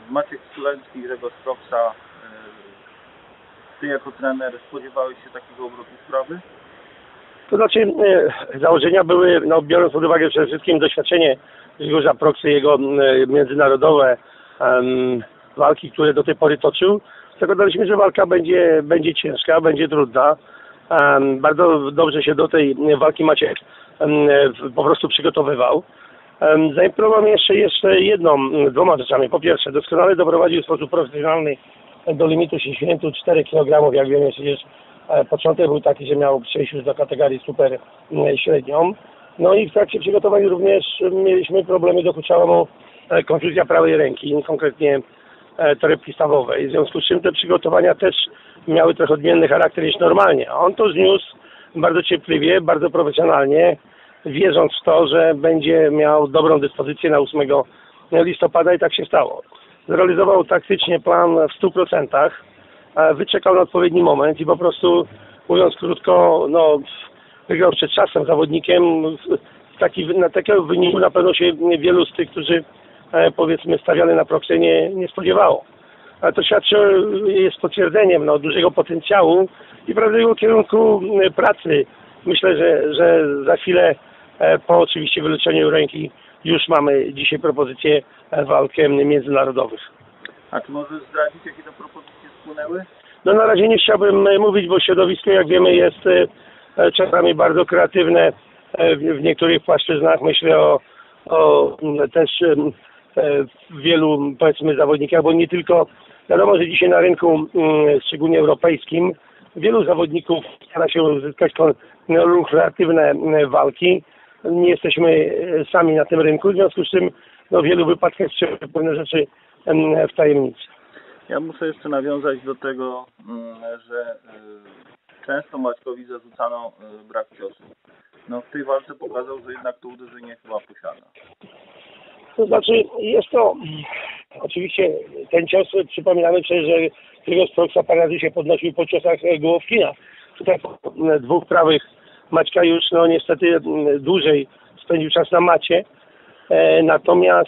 Maciek Suleński, Grzegorz Proksa. Ty jako trener spodziewałeś się takiego obrotu sprawy? To znaczy założenia były, biorąc pod uwagę przede wszystkim doświadczenie Grzegorza Proksy, jego międzynarodowe walki, które do tej pory toczył, zakładaliśmy, że walka będzie ciężka, będzie trudna. Bardzo dobrze się do tej walki Maciek po prostu przygotowywał. Zaimponował mnie jeszcze dwoma rzeczami. Po pierwsze, doskonale doprowadził w sposób profesjonalny do limitu 64 kg. Jak wiemy, przecież początek był taki, że miał przejść już do kategorii super średnią. No i w trakcie przygotowań również mieliśmy problemy, dokuczała mu kontuzja prawej ręki, konkretnie torebki stawowej. W związku z czym te przygotowania też miały trochę odmienny charakter niż normalnie. A on to zniósł bardzo cierpliwie, bardzo profesjonalnie, wierząc w to, że będzie miał dobrą dyspozycję na 8 listopada i tak się stało. Zrealizował taktycznie plan w 100%, wyczekał na odpowiedni moment i po prostu, mówiąc krótko, wygrał przed czasem zawodnikiem. Na takiego wyniku na pewno się wielu z tych, którzy powiedzmy stawiali na Proksę, nie spodziewało. Ale to jest potwierdzeniem dużego potencjału i prawdziwego kierunku pracy. Myślę, że za chwilę po oczywiście wyleczeniu ręki już mamy dzisiaj propozycje walk międzynarodowych. A czy możesz zdradzić, jakie to propozycje spłynęły? Na razie nie chciałbym mówić, bo środowisko, jak wiemy, jest czasami bardzo kreatywne w niektórych płaszczyznach. Myślę o też wielu, powiedzmy, zawodnikach, bo nie tylko, wiadomo, że dzisiaj na rynku, szczególnie europejskim, wielu zawodników stara się uzyskać kreatywne walki. Nie jesteśmy sami na tym rynku, w związku z czym w wielu wypadkach trzeba pewne rzeczy w tajemnicy. Ja muszę jeszcze nawiązać do tego, że często Maćkowi zarzucano brak ciosu. W tej walce pokazał, że jednak to uderzenie chyba posiada. To znaczy, jest to oczywiście ten cios, przypominamy przecież, że Grzegorz Proksa parę razy się podnosił po ciosach Gołowkina. Tutaj po dwóch prawych Maćka już niestety dłużej spędził czas na macie. Natomiast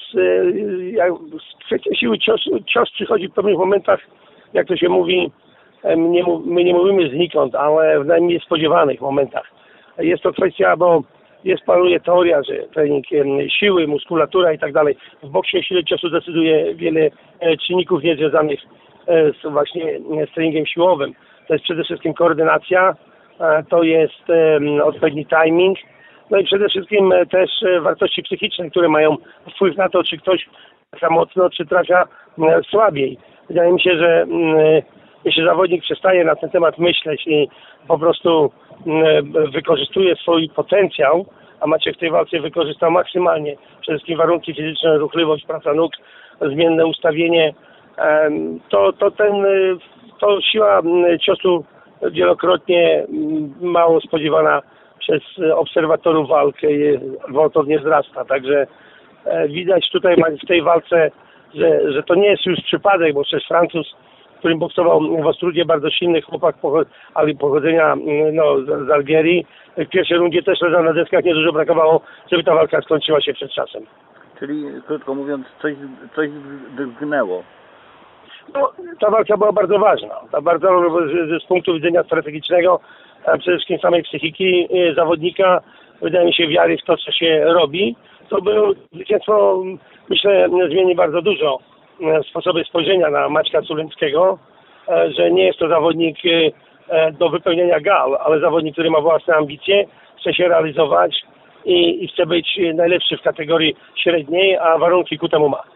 z trzeciej siły cios przychodzi w pewnych momentach, jak to się mówi, my nie mówimy znikąd, ale w najmniej spodziewanych momentach. Jest to kwestia, bo panuje teoria, że trening siły, muskulatura i tak dalej. W boksie sile ciosu decyduje wiele czynników niezwiązanych właśnie z treningiem siłowym. To jest przede wszystkim koordynacja, to jest odpowiedni timing, i przede wszystkim też wartości psychiczne, które mają wpływ na to, czy ktoś trafia mocno, czy trafia słabiej. Wydaje mi się, że jeśli zawodnik przestaje na ten temat myśleć i po prostu wykorzystuje swój potencjał, a Maciek w tej walce wykorzystał maksymalnie przede wszystkim warunki fizyczne, ruchliwość, praca nóg, zmienne ustawienie, to siła ciosu wielokrotnie mało spodziewana przez obserwatorów walki gwałtownie wzrasta. Także widać tutaj w tej walce, że to nie jest już przypadek, bo przecież Francuz, którym boksował w Ostrudzie, bardzo silny chłopak, ale pochodzenia z Algierii. W pierwszej rundzie też leżał na deskach, niedużo brakowało, żeby ta walka skończyła się przed czasem. Czyli krótko mówiąc, coś drgnęło. Ta walka była bardzo ważna. Z punktu widzenia strategicznego, przede wszystkim samej psychiki zawodnika, wydaje mi się, wiary w to, co się robi. To było zwycięstwo, myślę, zmieni bardzo dużo sposoby spojrzenia na Maćka Suleńskiego, że nie jest to zawodnik do wypełnienia gal, ale zawodnik, który ma własne ambicje, chce się realizować i chce być najlepszy w kategorii średniej, a warunki ku temu ma.